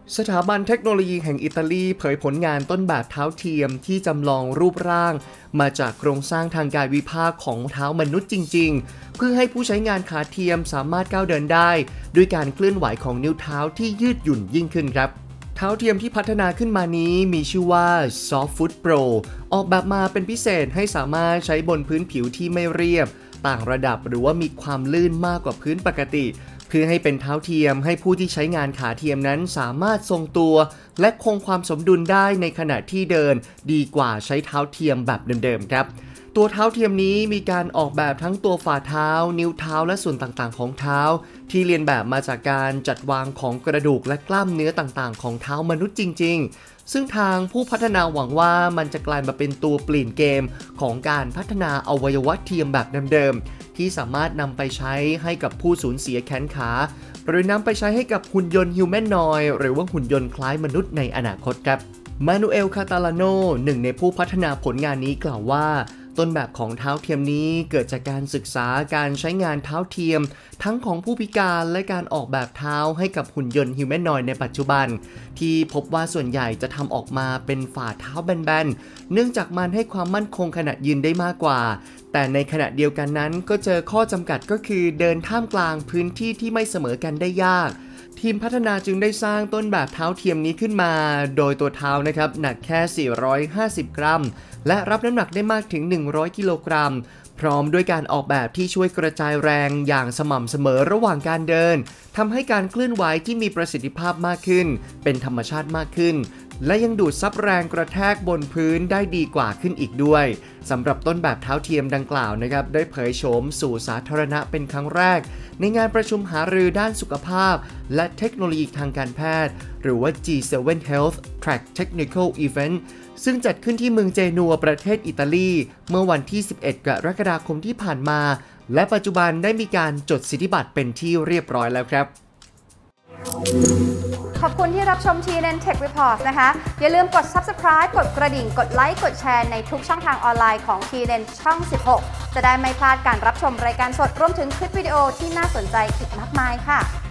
สถาบันเทคโนโลยีแห่งอิตาลีเผยผลงานต้นแบบเท้าเทียมที่จำลองรูปร่างมาจากโครงสร้างทางกายวิภาคของเท้ามนุษย์จริงๆเพื่อให้ผู้ใช้งานขาเทียมสามารถก้าวเดินได้ด้วยการเคลื่อนไหวของนิ้วเท้าที่ยืดหยุ่นยิ่งขึ้นครับเท้าเทียมที่พัฒนาขึ้นมานี้มีชื่อว่า Soft Foot Pro ออกแบบมาเป็นพิเศษให้สามารถใช้บนพื้นผิวที่ไม่เรียบต่างระดับหรือว่ามีความลื่นมากกว่าพื้นปกติเพื่อให้เป็นเท้าเทียมให้ผู้ที่ใช้งานขาเทียมนั้นสามารถทรงตัวและคงความสมดุลได้ในขณะที่เดินดีกว่าใช้เท้าเทียมแบบเดิมๆครับตัวเท้าเทียมนี้มีการออกแบบทั้งตัวฝ่าเท้านิ้วเท้าและส่วนต่างๆของเท้าที่เรียนแบบมาจากการจัดวางของกระดูกและกล้ามเนื้อต่างๆของเท้ามนุษย์จริงๆซึ่งทางผู้พัฒนาหวังว่ามันจะกลายมาเป็นตัวเปลี่ยนเกมของการพัฒนาอวัยวะเทียมแบบเดิมๆที่สามารถนำไปใช้ให้กับผู้สูญเสียแขนขาหรือนำไปใช้ให้กับหุ่นยนต์ฮิวแมนนอยด์หรือว่าหุ่นยนต์คล้ายมนุษย์ในอนาคตครับมานูเอล คาตาลาโนหนึ่งในผู้พัฒนาผลงานนี้กล่าวว่าต้นแบบของเท้าเทียมนี้เกิดจากการศึกษาการใช้งานเท้าเทียมทั้งของผู้พิการและการออกแบบเท้าให้กับหุ่นยนต์ฮิวแมนนอยด์ในปัจจุบันที่พบว่าส่วนใหญ่จะทำออกมาเป็นฝ่าเท้าแบนๆเนื่องจากมันให้ความมั่นคงขณะยืนได้มากกว่าแต่ในขณะเดียวกันนั้นก็เจอข้อจำกัดก็คือเดินท่ามกลางพื้นที่ที่ไม่เสมอกันได้ยากทีมพัฒนาจึงได้สร้างต้นแบบเท้าเทียมนี้ขึ้นมาโดยตัวเท้านะครับหนักแค่450 กรัมและรับน้ำหนักได้มากถึง100 กิโลกรัมพร้อมด้วยการออกแบบที่ช่วยกระจายแรงอย่างสม่ำเสมอระหว่างการเดินทำให้การเคลื่อนไหวที่มีประสิทธิภาพมากขึ้นเป็นธรรมชาติมากขึ้นและยังดูดซับแรงกระแทกบนพื้นได้ดีกว่าขึ้นอีกด้วยสำหรับต้นแบบเท้าเทียมดังกล่าวนะครับได้เผยโฉมสู่สาธารณะเป็นครั้งแรกในงานประชุมหารือด้านสุขภาพและเทคโนโลยีทางการแพทย์หรือว่า G7 Health Track Technical Event ซึ่งจัดขึ้นที่เมืองเจนัวประเทศอิตาลีเมื่อวันที่ 11 กรกฎาคมที่ผ่านมาและปัจจุบันได้มีการจดสิทธิบัตรเป็นที่เรียบร้อยแล้วครับขอบคุณที่รับชม TNN Tech Report นะคะ อย่าลืมกด Subscribe กดกระดิ่ง กดไลค์ กดแชร์ในทุกช่องทางออนไลน์ของ TNN ช่อง 16 จะได้ไม่พลาดการรับชมรายการสดรวมถึงคลิปวิดีโอที่น่าสนใจอีกมากมายค่ะ